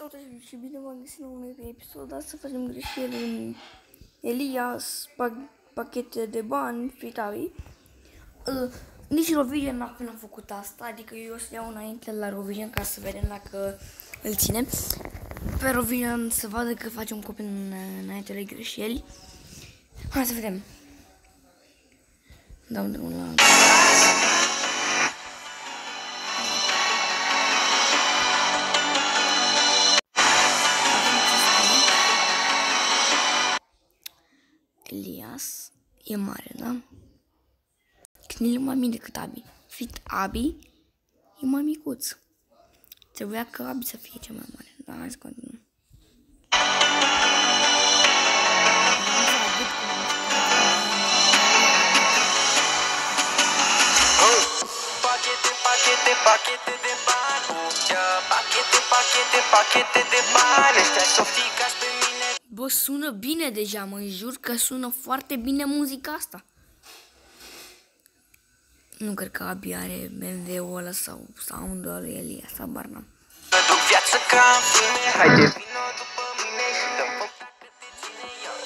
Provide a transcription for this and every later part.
Salutare și bine v-am găsit la un nou episod. Astăzi facem greșeli în Elias, pachete de bani, Fritavi. Nici Rovision n-a făcut asta, adică eu o să iau înainte la Rovision ca să vedem dacă îl ținem. Pe Rovision să vadă că facem copii înainte de greșeli. Hai să vedem. Dau de un la... Elias e mare, da? Cnil e mai mic decât Abi. Fit Abi e mai micuț. Trebuia ca Abi să fie cel mai mare. Da, hai să continuăm. Pachete de bani, pachete de bani, ăștia s-o ficați pe mine. Bă, sună bine deja, mă jur că sună foarte bine muzica asta. Nu cred că Abi are BMW-ul ăla sau sound-ul lui Elias, habar n-am. Duc viață ca în filme, haide vino după mine și dăm foc dacă te ține eu.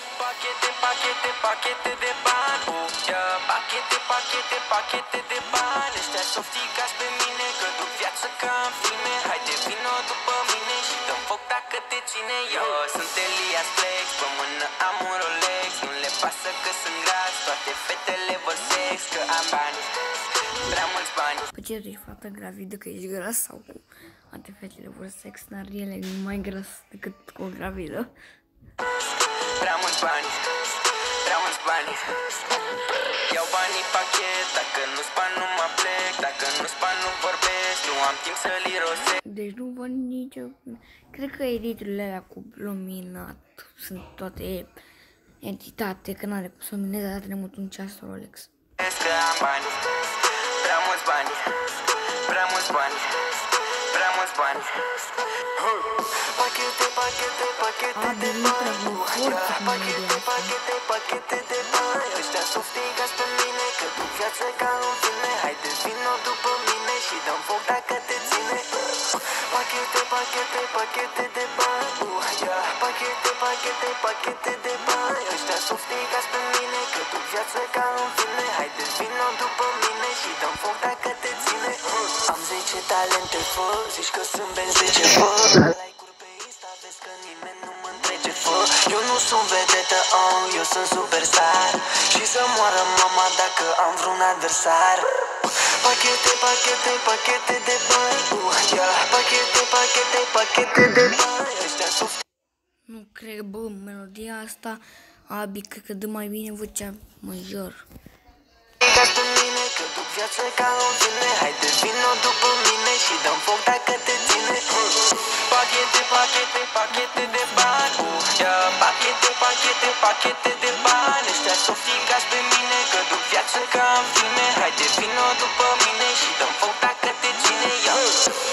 Pachete de bani, pachete de bani, ăștia s-o ficați pe mine, că duc viață ca în filme, haide vino după mine și dăm foc dacă te ține eu. Sunt Elias Flex, pe mână am un Rolex, nu le pasă că sunt gras, toate fetele vor sex, că am bani, prea mulți bani. Pe ce ești fată gravidă, că ești gras sau cu toate fetele vor sex, dar ele e mai gras decât cu o gravidă. Prea mulți bani, prea mulți bani. Iau banii pachet, dacă nu-s bani nu mă plec, dacă nu-s bani nu vorbesc, nu am timp să-l irosesc. Deci nu văd nicio... Cred că editurile alea cu luminat sunt toate entitate, că n-are cum să lumineze, dar trebuie mult un ceas Rolex. Că am bani, prea mulți bani, prea mulți bani, prea mulți bani. Pachete de bani, pachete de bani, ăștia s-o ficați pe mine, că duc viață ca în filme, haide vino după mine și dăm foc dacă te ține. Pachete de bani, pachete de bani, ăștia s-o ficați pe mine, că duc viață ca în filme, haide vino după mine și dăm foc dacă te ține. Am 10 talente, fă, zici că sunt ben 10, fă. Like-uri pe Insta, vezi că nimeni nu mă întrege, fă. Eu nu sunt vedetă, eu sunt superstar. Și să moară mama dacă am vreun adversar. Pachete de bani, pachete de bani, ăștia s-o... Nu cred, bă, melodia asta, Abi, cred că dă mai bine vocea, mă jur. Ficați pe mine, că duc viață ca în filme, haide vino după mine și dăm foc dacă te ține. Pachete de bani, pachete de bani, ăștia s-o ficați pe mine, că duc viață ca în filme, haide vino după mine și dăm foc dacă te ține eu.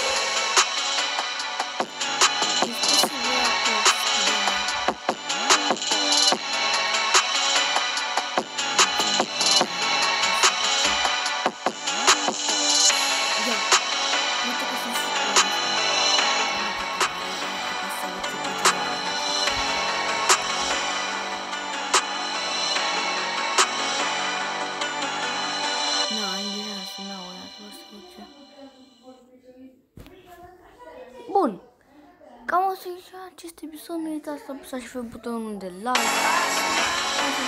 Bun, cam o să fie acest episod, nu uitați să apăsați și pe butonul de like.